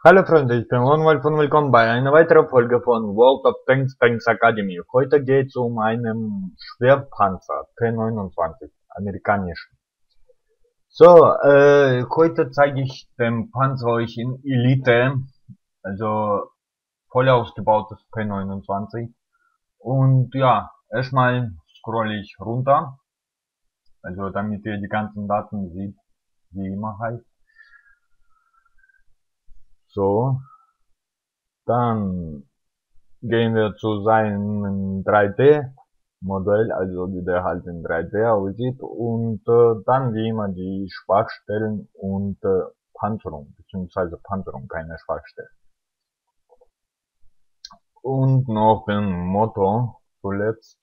Hallo Freunde, ich bin Ronwald und willkommen bei einer weiteren Folge von World of Tanks Academy. Heute geht es um einen Schwerpanzer P29, amerikanischen. So, heute zeige ich den Panzer euch in Elite, also voll ausgebautes P29. Und ja, erstmal scrolle ich runter, also damit ihr die ganzen Daten seht, wie immer halt. So, dann gehen wir zu seinem 3D-Modell, also wie der halt in 3D aussieht, und dann wie immer die Schwachstellen und Panzerung, beziehungsweise Panzerung, keine Schwachstellen. Und noch den Motor zuletzt.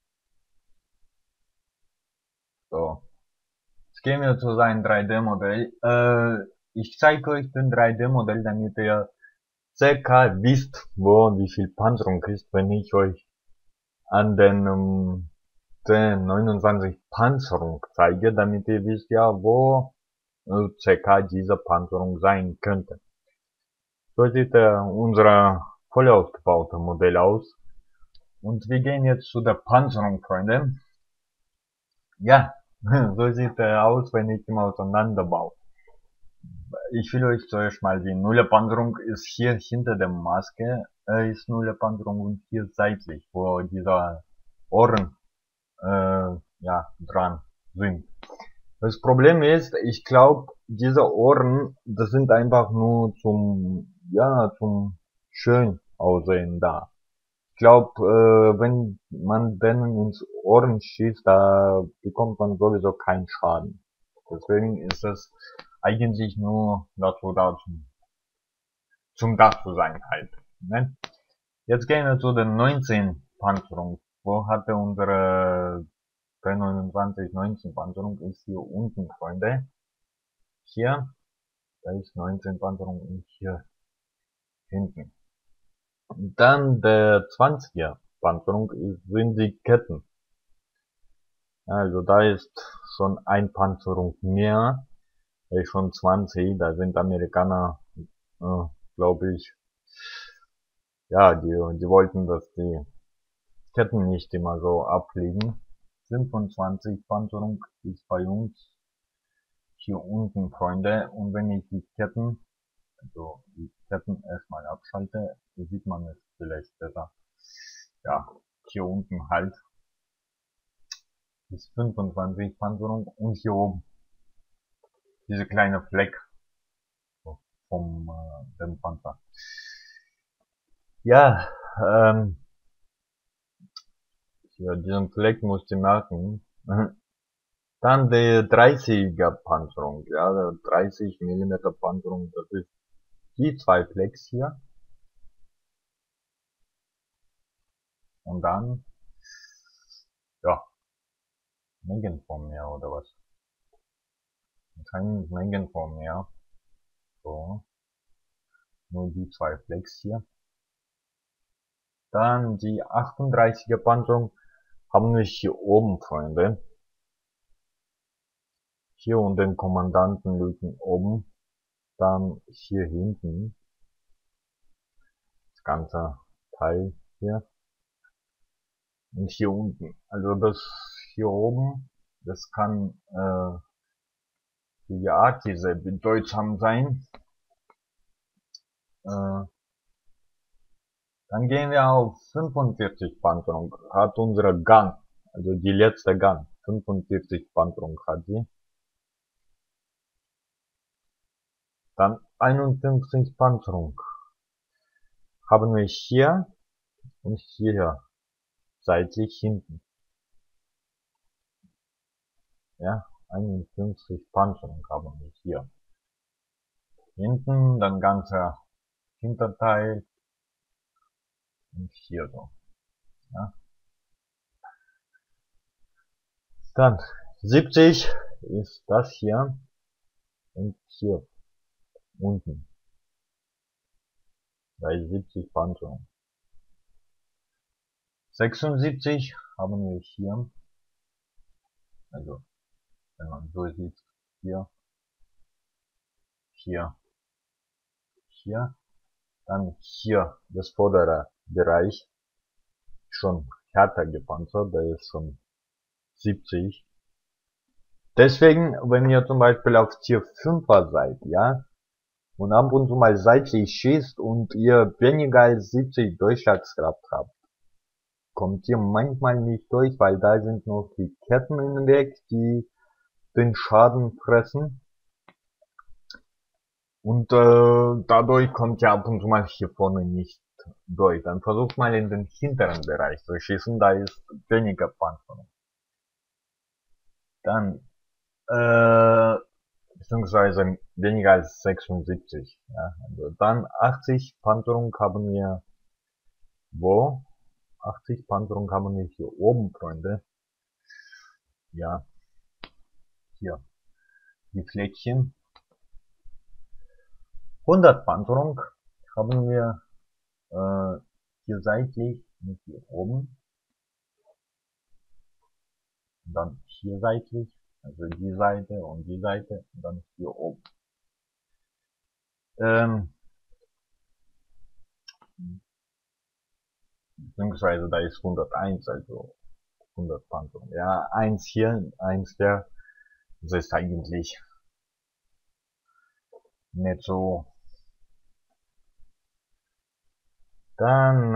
So, jetzt gehen wir zu seinem 3D-Modell. Ich zeige euch den 3D-Modell, damit ihr circa wisst, wo und wie viel Panzerung ist, wenn ich euch an den T29 Panzerung zeige, damit ihr wisst ja, wo ca. diese Panzerung sein könnte. So sieht unser voll ausgebaute Modell aus. Und wir gehen jetzt zu der Panzerung, Freunde. Ja, so sieht er aus, wenn ich ihn auseinanderbaue. Ich will euch zuerst mal die Nullerpanzerung ist hier hinter der Maske, ist Nullerpanzerung und hier seitlich, wo dieser Ohren ja, dran sind. Das Problem ist, ich glaube, diese Ohren, das sind einfach nur zum schön aussehen da. Ich glaube, wenn man denen ins Ohren schießt, da bekommt man sowieso keinen Schaden. Deswegen ist es eigentlich nur dazu da, zum Dach zu sein halt. Ne? Jetzt gehen wir zu den 19 Panzerung. Wo hatte unsere P29 19 Panzerung ist hier unten, Freunde. Hier, da ist 19 Panzerung und hier hinten. Und dann der 20er Panzerung sind die Ketten. Also da ist schon ein Panzerung mehr, da ist schon 20, da sind Amerikaner, glaube ich, ja, die wollten, dass die Ketten nicht immer so abfliegen. 25 Panzerung ist bei uns hier unten, Freunde, und wenn ich die Ketten, also die Ketten erstmal abschalte, hier sieht man es vielleicht besser. Ja, hier unten halt ist 25 Panzerung und hier oben diese kleine Fleck vom dem Panzer. Ja, hier, diesen Fleck musst ihr merken. Dann die 30er Panzerung, ja, der 30 Millimeter Panzerung, das ist die zwei Flecks hier. Und dann, ja, Mengen von mir oder was? Wahrscheinlich Mengen von mir. So, nur die zwei Flecks hier. Dann die 38er Panzerung haben wir hier oben, Freunde. Hier und den Kommandantenlücken oben. Dann hier hinten. Das ganze Teil hier. Und hier unten. Also das hier oben, das kann die Arkise bedeutsam sein. Dann gehen wir auf 45 Panzerung. Hat unsere Gun, also die letzte Gun, 45 Panzerung hat sie. Dann 51 Panzerung haben wir hier und hier seitlich hinten. Ja, 51 Panzerung haben wir hier. Hinten, dann ganzer Hinterteil und hier so. Ja. Dann 70 ist das hier und hier unten. Bei 70 Panzerung. 76 haben wir hier, also wenn man so sieht, hier, hier, hier. Dann hier das vordere Bereich schon härter gepanzert, der ist schon 70. Deswegen, wenn ihr zum Beispiel auf Tier 5er seid, ja, und ab und zu mal seitlich schießt und ihr weniger als 70 Durchschlagskraft habt, kommt ihr manchmal nicht durch, weil da sind noch die Ketten im Weg, die den Schaden fressen. Und dadurch kommt ihr ab und zu mal hier vorne nicht durch. Dann versucht mal in den hinteren Bereich zu schießen, da ist weniger Panzerung. Dann beziehungsweise weniger als 76. Ja, also dann 80 Panzerung haben wir wo? 80 Panzerung haben wir hier oben, Freunde. Ja, hier die Fleckchen. 100 Panzerung haben wir hier seitlich und hier oben. Und dann hier seitlich, also die Seite und dann hier oben. Beziehungsweise da ist 101, also 100 Panzerung. Ja, 1 hier, 1 der. Das ist eigentlich nicht so. Dann,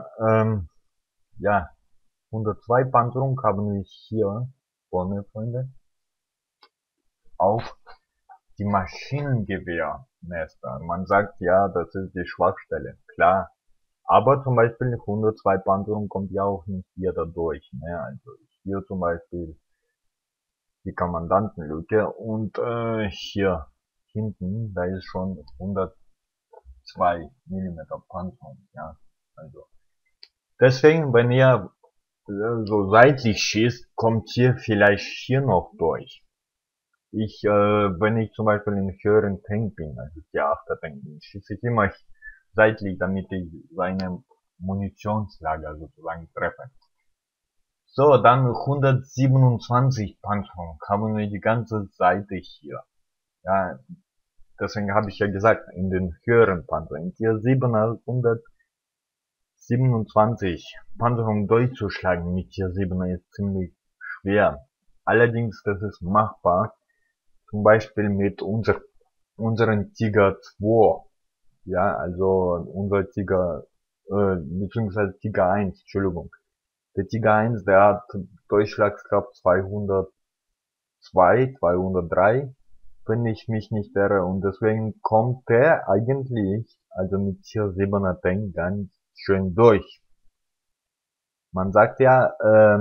ja, 102 Panzerung haben wir hier vorne, Freunde. Auf die Maschinengewehrnester. Man sagt ja, das ist die Schwachstelle. Klar. Aber zum Beispiel 102 Panzerung kommt ja auch nicht hier dadurch. Ne? Also hier zum Beispiel die Kommandantenlücke und hier hinten, da ist schon 102 Millimeter Panzerung. Ja, also deswegen, wenn ihr so seitlich schießt, kommt ihr vielleicht hier noch durch. Wenn ich zum Beispiel in höheren Tank bin, also die 8er Tank bin, schieße ich immer seitlich, damit ich seine Munitionslager sozusagen treffe. So, dann 127 Panzerung haben wir die ganze Seite hier. Ja, deswegen habe ich ja gesagt, in den höheren Panzerungen. Tier 7er 127 Panzerung durchzuschlagen mit Tier 7er ist ziemlich schwer. Allerdings, das ist machbar. Zum Beispiel mit unseren Tiger 2. Ja, also unser Tiger, beziehungsweise Tiger 1, Entschuldigung. Der Tiger 1, der hat Durchschlagskraft 202, 203, wenn ich mich nicht irre. Und deswegen kommt der eigentlich, also mit Tier 7er Tank, ganz schön durch. Man sagt ja,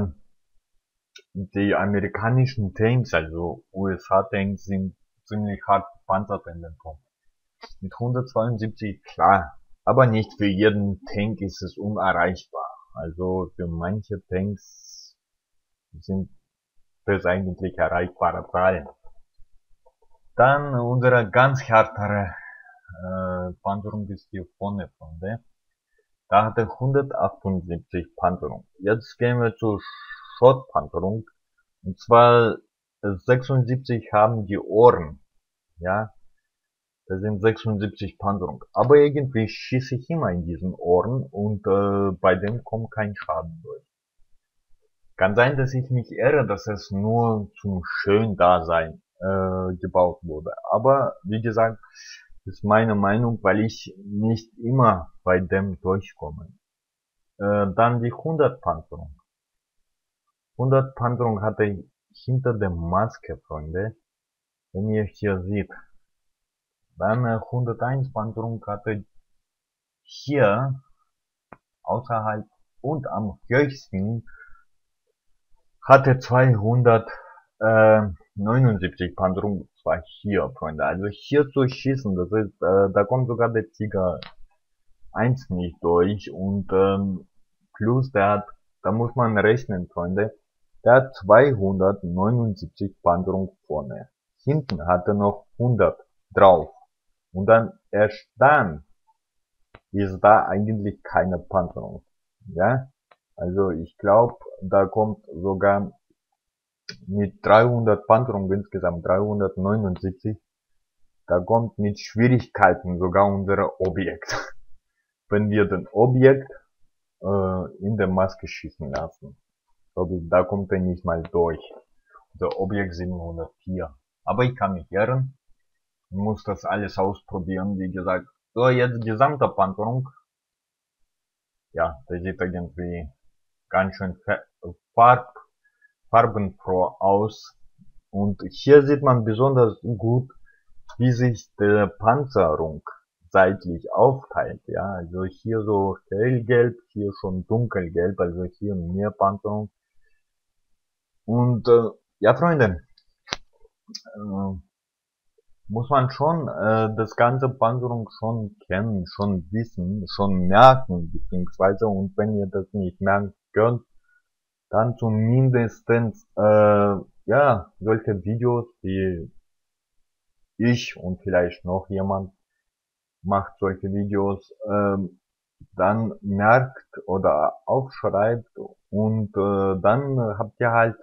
die amerikanischen Tanks, also USA-Tanks, sind ziemlich hart gepanzert in den Punkt. Mit 172, klar, aber nicht für jeden Tank ist es unerreichbar. Also für manche Tanks sind das eigentlich erreichbare Zahlen. Dann unsere ganz härtere Panzerung ist hier vorne, Freunde. Da hat er 178 Panzerung. Jetzt gehen wir zur Schrottpanzerung. Und zwar 76 haben die Ohren. Ja, das sind 76 Panzerung. Aber irgendwie schieße ich immer in diesen Ohren und bei dem kommt kein Schaden durch. Kann sein, dass ich mich irre, dass es nur zum Schöndasein gebaut wurde. Aber wie gesagt, ist meine Meinung, weil ich nicht immer bei dem durchkomme. Dann die 100 Panzerung. 100 Panzerung hatte ich hinter der Maske, Freunde. Wenn ihr hier seht. Dann 101 Panzerung hatte hier außerhalb und am höchsten hatte 279 Panzerung, zwar hier, Freunde. Also hier zu schießen, das ist, da kommt sogar der Tiger 1 nicht durch und plus der hat, da muss man rechnen, Freunde, der hat 279 Panzerung vorne. Hinten hat er noch 100 drauf. Und dann erst dann ist da eigentlich keine Panzerung. Ja, also ich glaube, da kommt sogar mit 300 Panzerung insgesamt 379. da kommt mit Schwierigkeiten sogar unser Objekt. Wenn wir den Objekt in der Maske schießen lassen. Da kommt er nicht mal durch. Der Objekt 704. Aber ich kann mich irren. Ich muss das alles ausprobieren, wie gesagt. So, jetzt gesamte Panzerung. Ja, der sieht irgendwie ganz schön farbenfroh aus. Und hier sieht man besonders gut, wie sich der Panzerung seitlich aufteilt. Ja, also hier so hellgelb, hier schon dunkelgelb, also hier mehr Panzerung. Und ja, Freunde, muss man schon das ganze Panzerung schon kennen, schon wissen, schon merken, beziehungsweise, und wenn ihr das nicht merken könnt, dann zumindestens ja, solche Videos, die ich und vielleicht noch jemand macht solche Videos, dann merkt oder aufschreibt, und dann habt ihr halt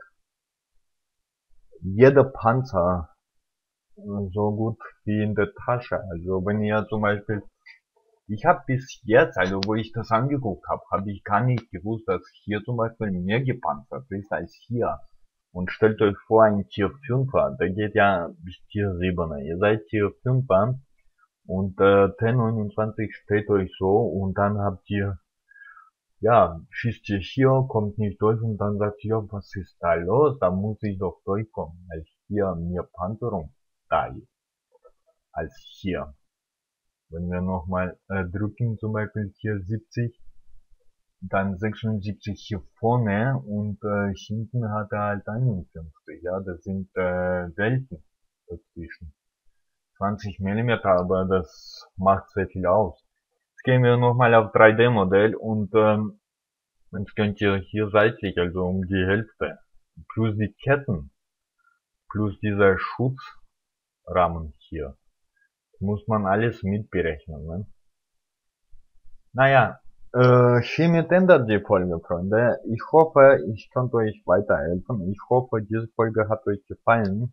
jeder Panzer so gut wie in der Tasche. Also wenn ihr zum Beispiel, ich habe bis jetzt, also wo ich das angeguckt habe, habe ich gar nicht gewusst, dass hier zum Beispiel mehr gepanzert ist als hier. Und stellt euch vor, ein Tier 5er, der geht ja bis Tier 7er. Ihr seid Tier 5er und T29 steht euch so, und dann habt ihr, ja, schießt ihr hier, kommt nicht durch, und dann sagt ihr, was ist da los? Da muss ich doch durchkommen, weil hier mehr Panzerung da ist als hier. Wenn wir nochmal drücken, zum Beispiel hier 70, dann 76 hier vorne, und hinten hat er halt 51, ja, das sind Welten dazwischen. 20 Millimeter, aber das macht sehr viel aus. Jetzt gehen wir nochmal auf 3D-Modell, und jetzt könnt ihr hier seitlich, also um die Hälfte, plus die Ketten, plus dieser Schutzrahmen hier, muss man alles mitberechnen, ne? Naja, hiermit endet die Folge, Freunde. Ich hoffe, ich konnte euch weiterhelfen. Ich hoffe, diese Folge hat euch gefallen.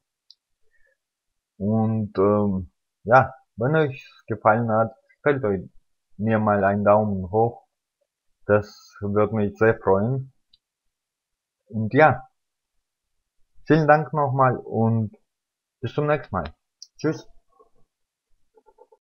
Und ja, wenn euch gefallen hat, stellt euch mir mal einen Daumen hoch. Das würde mich sehr freuen. Und ja, vielen Dank nochmal und bis zum nächsten Mal. Tschüss.